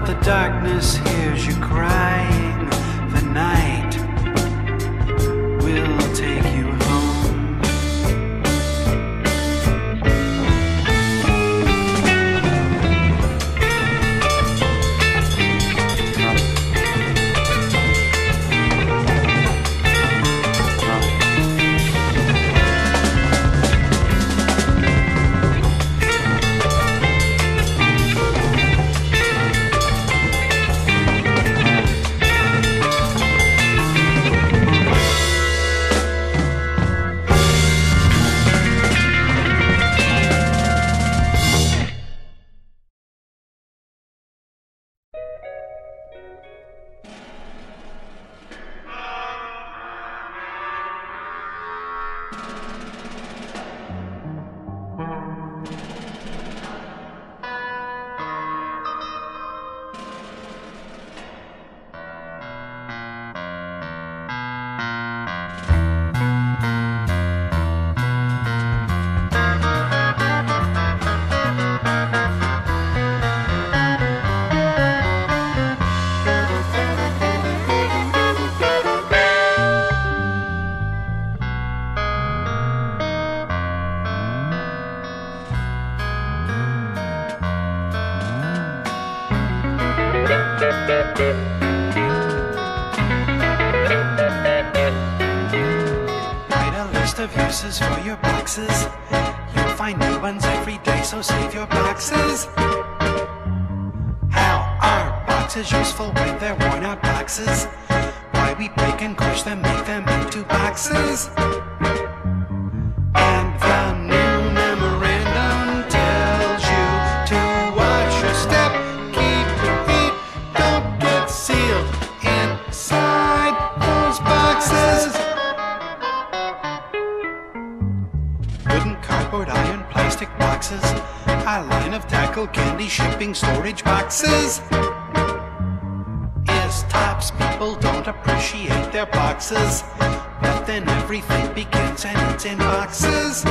but the darkness hears you crying. The night will take you home. Write a list of uses for your boxes. You'll find new ones every day, so save your boxes. How are boxes useful when they're worn out boxes? Why we break and crush them, make them into boxes. And the new memorandum tells you to watch your step, keep your feet, don't get sealed inside those boxes. Wooden, cardboard, iron, plastic boxes, a line of tackle, candy, shipping, storage boxes. Is tops people don't appreciate their boxes, but then everything begins and ends in boxes.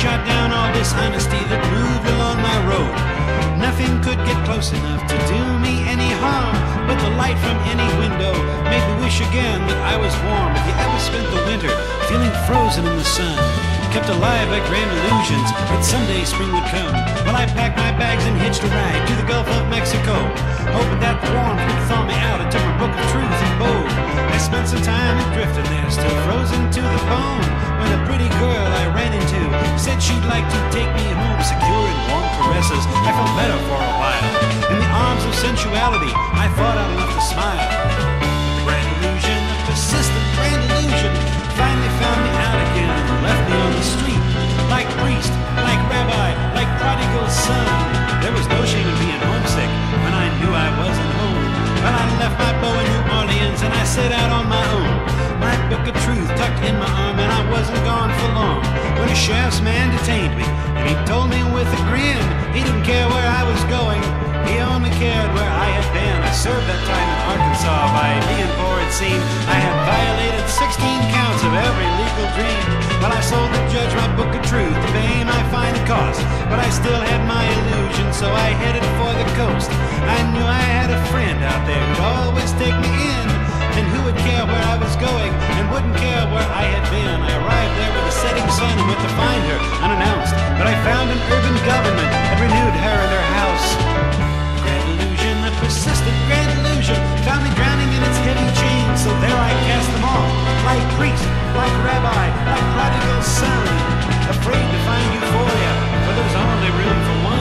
shot down all dishonesty that moved along my road. Nothing could get close enough to do me any harm, but the light from any window made me wish again that I was warm. Have you ever spent the winter feeling frozen in the sun, kept alive by grand illusions that someday spring would come? Well, I packed my bags and hitched a ride to the Gulf of Mexico, hoping that the warmth would thaw me out. I took my book of truth and bow. I spent some time and drifted there, still frozen to the bone, when a pretty girl I ran into said she'd like to take me home, secure in warm caresses. I felt better for a while. In the arms of sensuality, I thought I'd enough to smile. But the grand illusion, the persistent grand illusion, finally found me out again and left me on the street. Like priest, like rabbi, like prodigal son. There was no shame in being homesick when I knew I wasn't home. Well, I left my bow in New Orleans and I set out on my own. My book of truth tucked in my arm, and I wasn't gone for long when a sheriff's man detained me, and he told me with a grin he didn't care where I was going, he only cared where I had been. I served that time in Arkansas. By being poor, it seemed I had violated 16 counts of every legal dream. Well, I sold the judge my book of truth to pay my fine cost, but I still had my illusion, so I headed for the coast. I knew I had a friend out there who'd always take me in, and who would care where I was going and wouldn't care where I had been. I arrived there with the setting sun and went to find her unannounced, but I found an urban government had renewed her in their house. Grand illusion, the persistent grand illusion, found me drowning in its heavy chains, so there I cast them off, like priest, like rabbi, like prodigal son, afraid to find euphoria, for there was only room for one.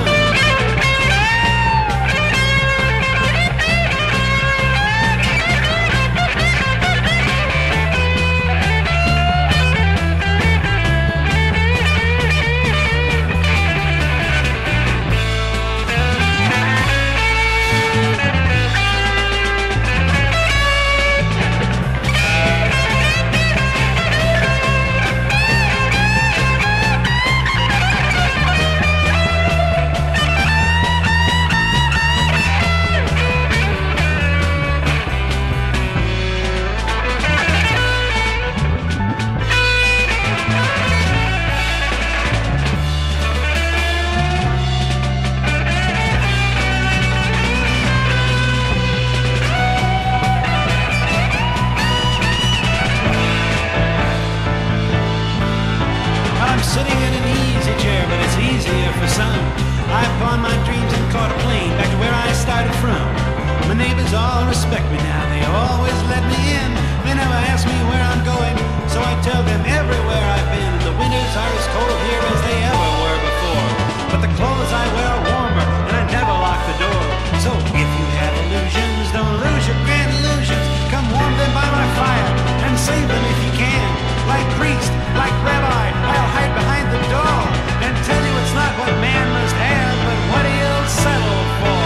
Sitting in an easy chair, but it's easier for some. I pawned my dreams and caught a plane back to where I started from. My neighbors all respect me now, they always let me in. They never ask me where I'm going, so I tell them everywhere I've been. And the winters are as cold here as they ever were before, but the clothes I wear are warmer, and I never lock the door. So if you have illusions, don't lose your grand illusions. Come warm them by my fire and save them if you can. Like priest, like rabbi, I'll hide behind the door and tell you it's not what man must have, but what he'll settle for.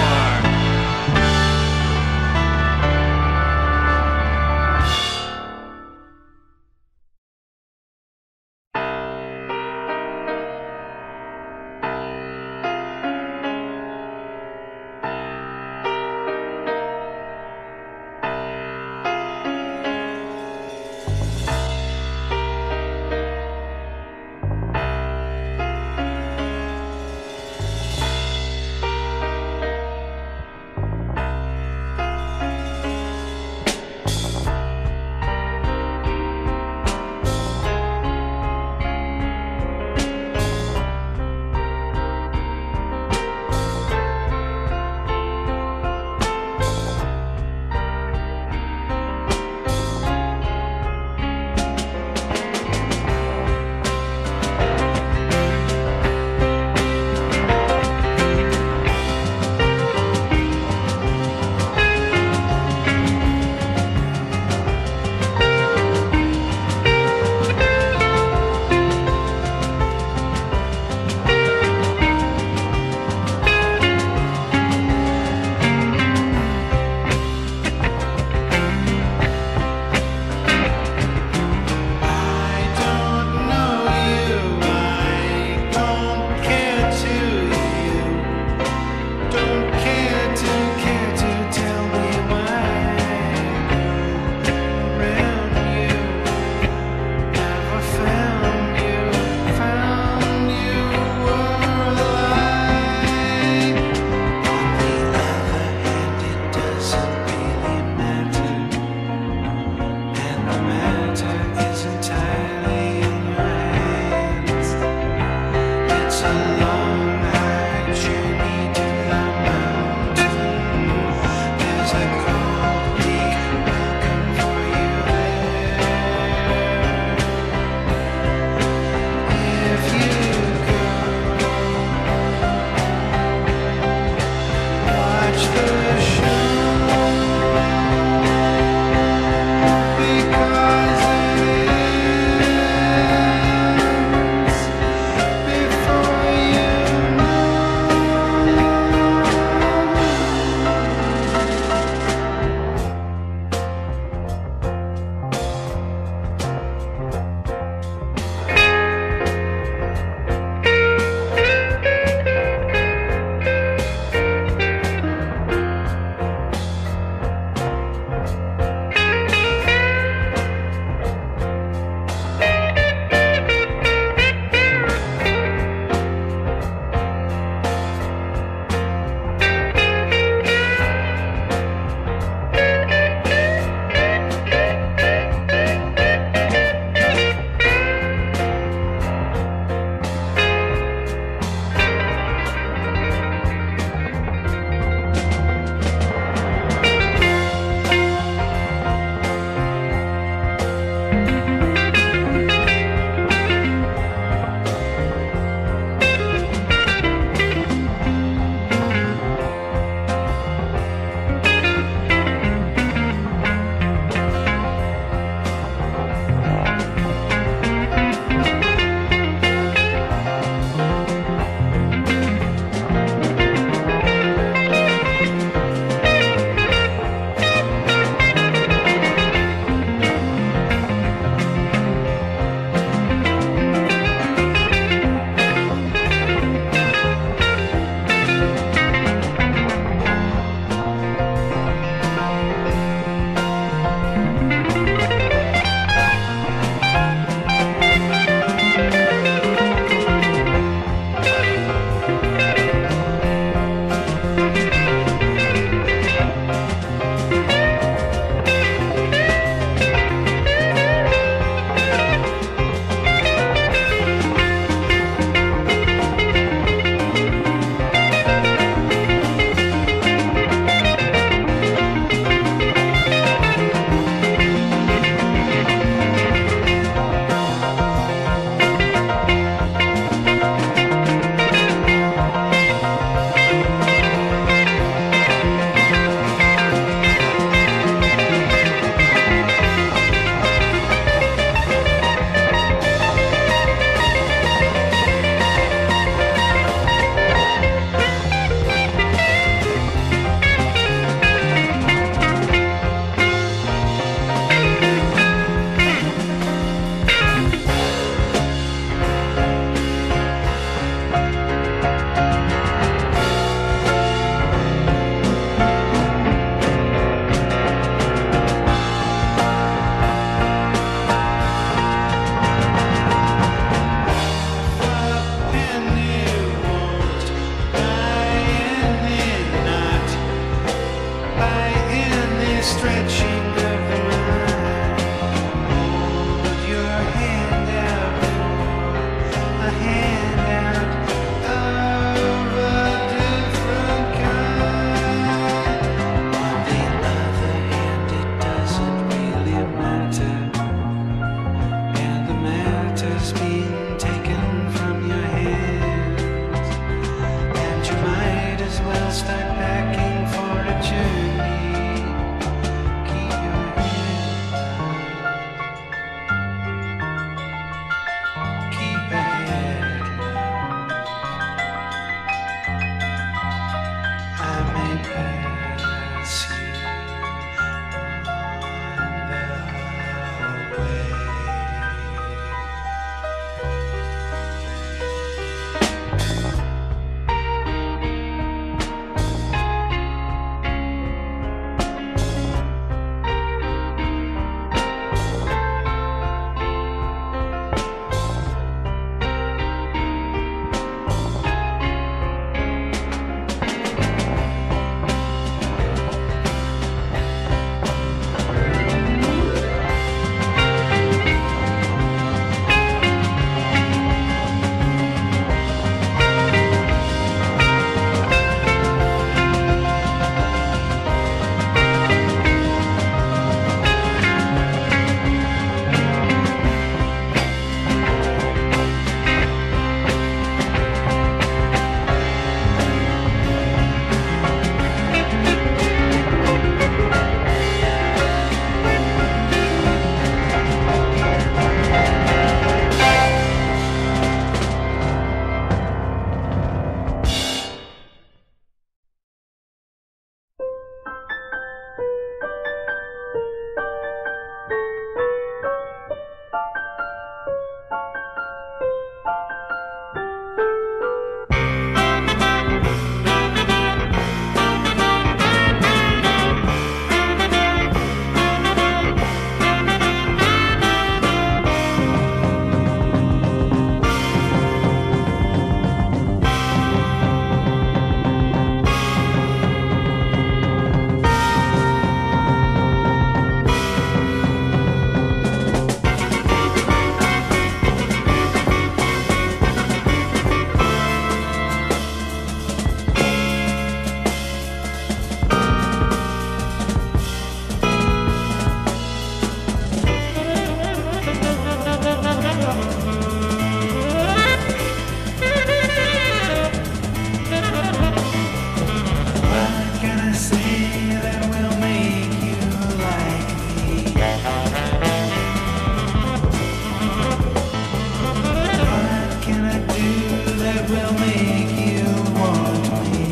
will make you want me.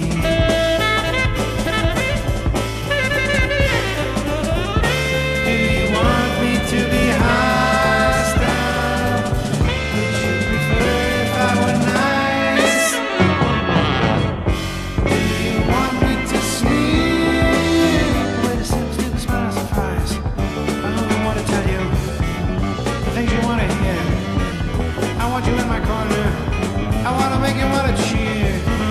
Do you want me to be hostile? Would you prefer if I were nice? Do you want me to sneak with a stupid smile of surprise? I only want to tell you the things you want to hear. I want you in my corner. I want to make you want to cheer.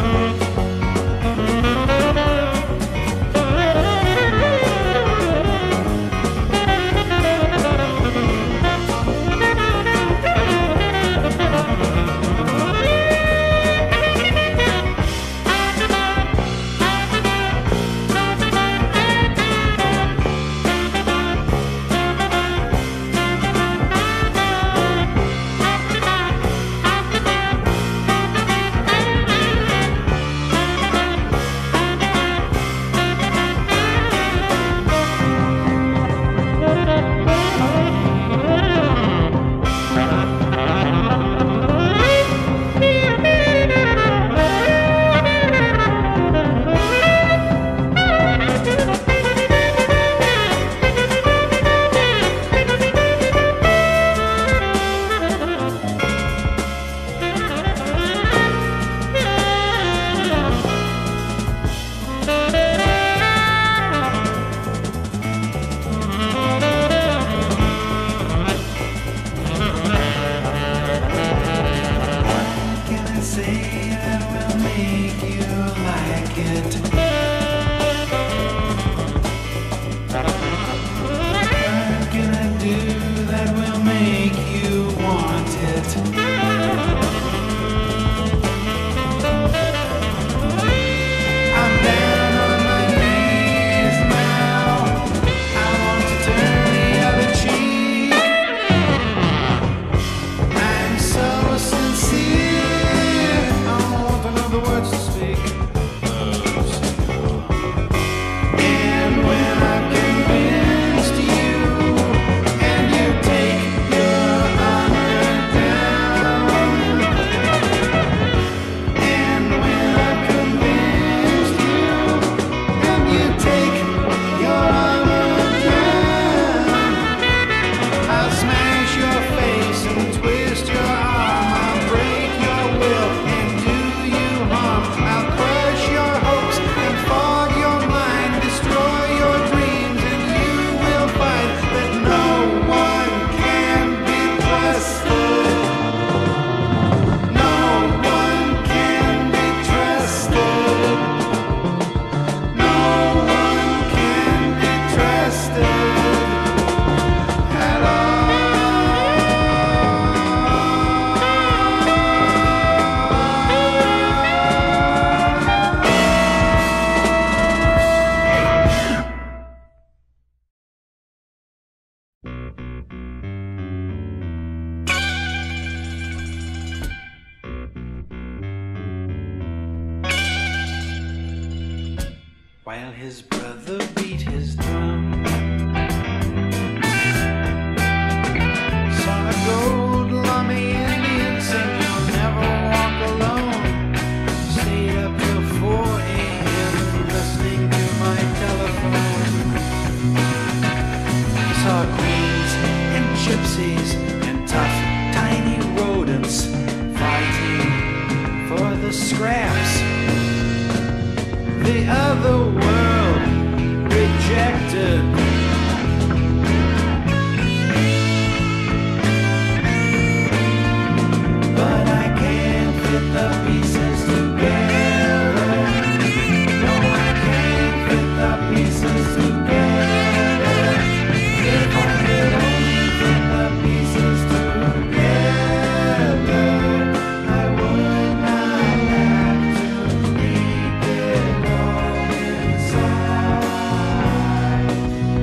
While his brother beat his drum, saw a gold lummy Indian sing, "You'll never walk alone." Stayed up till 4 a.m. listening to my telephone. Saw queens and gypsies and tough, tiny rodents fighting for the scraps. The other world rejected. But I can't fit the pieces together. No, I can't fit the pieces together. If I could only fit the pieces together, I would not have to keep it all inside.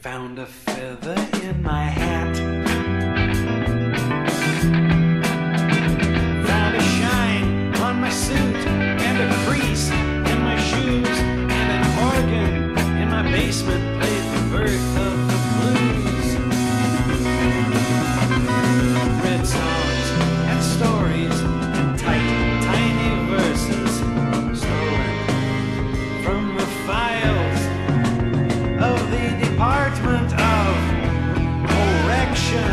Found a feather in my hat. Found a shine on my suit and a crease in my shoes, and an organ in my basement played the birth of the blues. Read songs and stories and tight, tiny verses stolen from the files of the Department of Correction.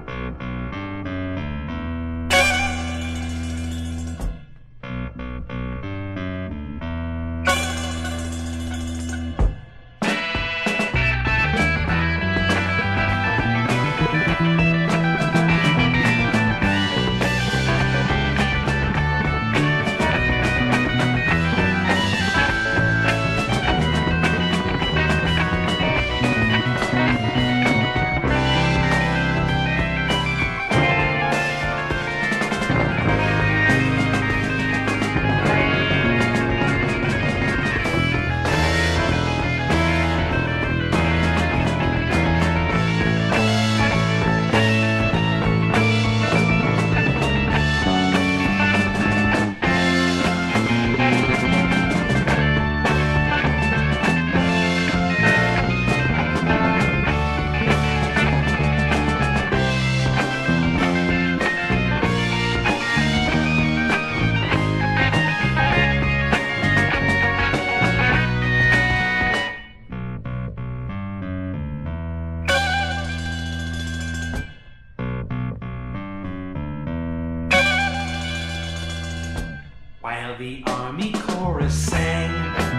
While the army chorus sang,